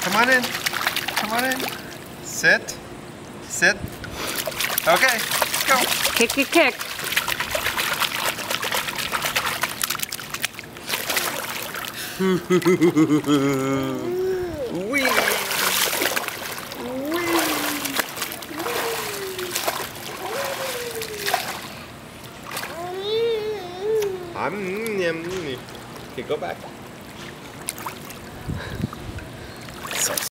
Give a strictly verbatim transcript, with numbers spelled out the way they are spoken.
Come on in. Come on in. Sit. Sit. Okay, let's go. Kick, kick, kick. Wee. I'm, okay, go back.